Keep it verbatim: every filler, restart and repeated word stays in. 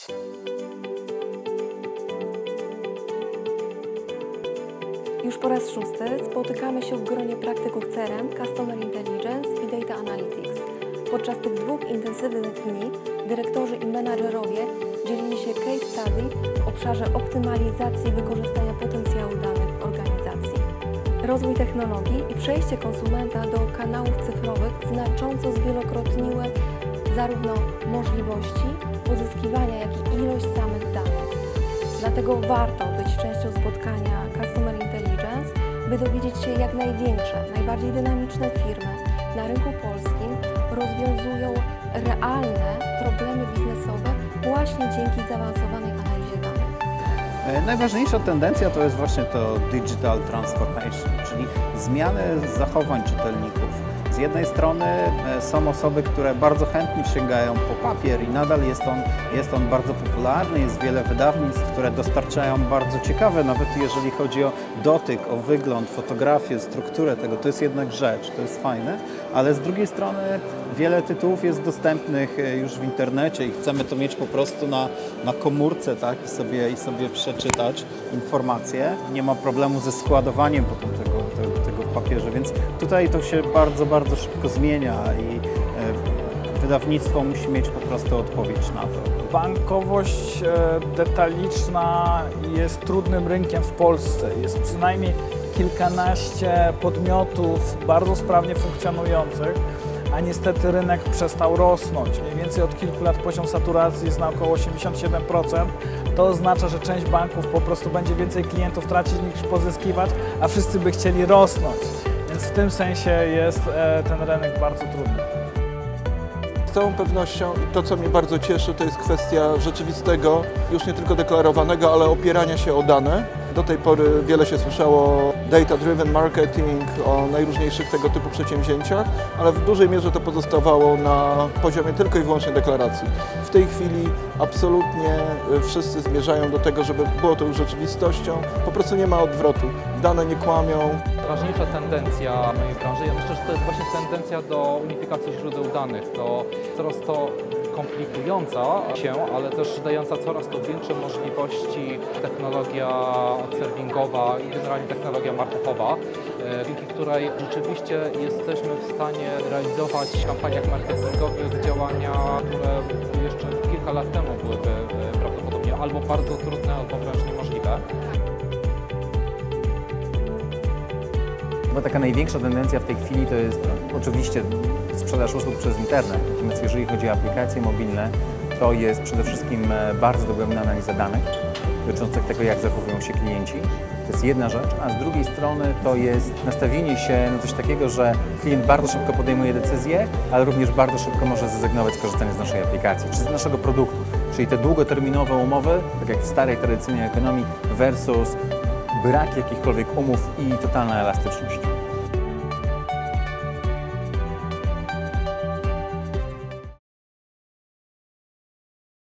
Już po raz szósty spotykamy się w gronie praktyków C R M, Customer Intelligence i Data Analytics. Podczas tych dwóch intensywnych dni dyrektorzy i menadżerowie dzielili się case study w obszarze optymalizacji wykorzystania potencjału danych w organizacji. Rozwój technologii i przejście konsumenta do kanałów cyfrowych znacząco zwielokrotniły zarówno możliwości pozyskiwania, jak i ilość samych danych. Dlatego warto być częścią spotkania Customer Intelligence, by dowiedzieć się, jak największe, najbardziej dynamiczne firmy na rynku polskim rozwiązują realne problemy biznesowe właśnie dzięki zaawansowanej analizie danych. Najważniejsza tendencja to jest właśnie to digital transformation, czyli zmiany zachowań czytelników. Z jednej strony są osoby, które bardzo chętnie sięgają po papier i nadal jest on, jest on bardzo popularny, jest wiele wydawnictw, które dostarczają bardzo ciekawe, nawet jeżeli chodzi o dotyk, o wygląd, fotografię, strukturę tego, to jest jednak rzecz, to jest fajne, ale z drugiej strony wiele tytułów jest dostępnych już w internecie i chcemy to mieć po prostu na, na komórce, tak, i sobie, i sobie przeczytać informacje. Nie ma problemu ze składowaniem potem tego, tego, tego w papierze, więc tutaj to się bardzo, bardzo szybko zmienia i e, wydawnictwo musi mieć po prostu odpowiedź na to. Bankowość e, detaliczna jest trudnym rynkiem w Polsce. Jest przynajmniej kilkanaście podmiotów bardzo sprawnie funkcjonujących, a niestety rynek przestał rosnąć. Mniej więcej od kilku lat poziom saturacji jest na około osiemdziesiąt siedem procent. To oznacza, że część banków po prostu będzie więcej klientów tracić niż pozyskiwać, a wszyscy by chcieli rosnąć. Więc w tym sensie jest e, ten rynek bardzo trudny. Z całą pewnością to, co mnie bardzo cieszy, to jest kwestia rzeczywistego, już nie tylko deklarowanego, ale opierania się o dane. Do tej pory wiele się słyszało o data-driven marketing, o najróżniejszych tego typu przedsięwzięciach, ale w dużej mierze to pozostawało na poziomie tylko i wyłącznie deklaracji. W tej chwili absolutnie wszyscy zmierzają do tego, żeby było to już rzeczywistością. Po prostu nie ma odwrotu. Dane nie kłamią. Ważniejsza tendencja mojej branży, ja myślę, że to jest właśnie tendencja do unifikacji źródeł danych, to coraz to komplikująca się, ale też dająca coraz to większe możliwości technologia servingowa i generalnie technologia marketingowa, dzięki której rzeczywiście jesteśmy w stanie realizować w kampaniach marketingowych działania, które jeszcze kilka lat temu byłyby prawdopodobnie albo bardzo trudne, albo wręcz niemożliwe. Chyba taka największa tendencja w tej chwili to jest oczywiście sprzedaż usług przez internet. Natomiast jeżeli chodzi o aplikacje mobilne, to jest przede wszystkim bardzo dogłębna analiza danych dotyczących tego, jak zachowują się klienci. To jest jedna rzecz, a z drugiej strony to jest nastawienie się na coś takiego, że klient bardzo szybko podejmuje decyzję, ale również bardzo szybko może zrezygnować z korzystania z naszej aplikacji, czy z naszego produktu. Czyli te długoterminowe umowy, tak jak w starej, tradycyjnej ekonomii, versus brak jakichkolwiek umów i totalna elastyczność.